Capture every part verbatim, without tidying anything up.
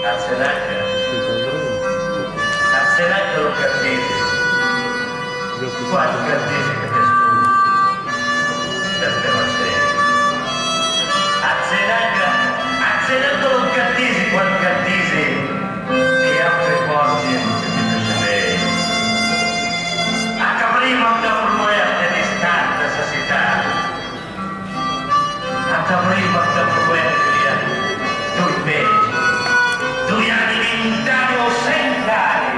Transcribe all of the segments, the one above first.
Azzenaca, Azzenaca lo cartese, quasi cartese che te scusi, per te va sempre. Azzenaca, Azzenaca lo cartese, qual cartese, che altre porte che ti piace lei. A caprima da promuerte distante sa città, a caprima da promuerte tu invece, tu hai diventato sempre.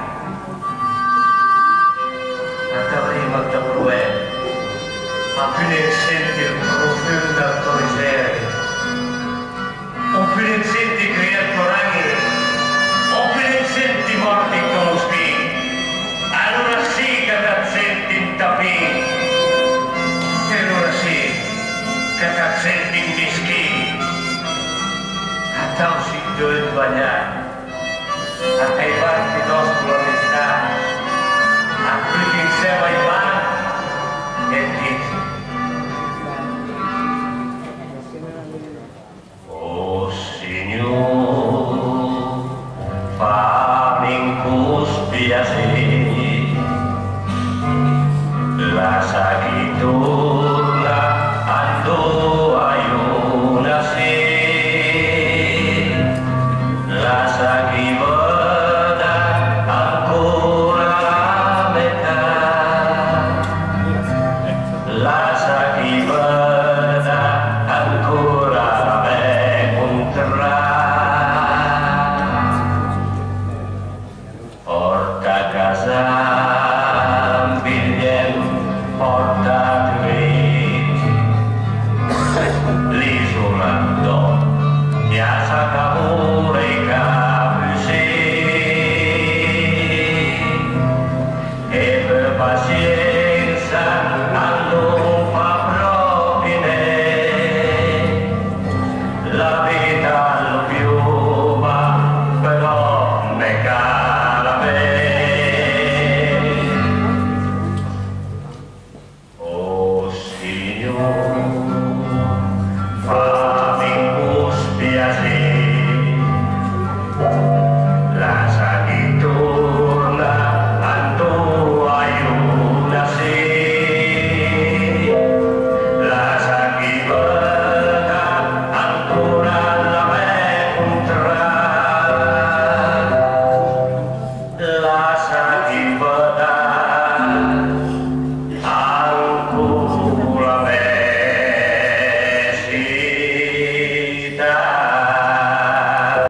Ma te prima da promuovere, ma più ne senti il profondo del tuo miseria, o più ne senti creaturare, o più ne senti morti con lo spino, allora sì che ti senti in tapino, e allora sì che ti senti in mischino. Tão sítio de banhar, até vai que nós podemos estar, aquilo que você vai lá é isso. O Senhor, fa-me cuspiacer, lascia che torna andò a io nascer. Lascia che vada ancora la metà, lascia che vada ancora me conterrà. Porta a casa un biglietto, porta tre, l'isola do, piazza Cavour e e per pazienza non fa proprio ne la vita lo piova però ne cala me. Oh Signore,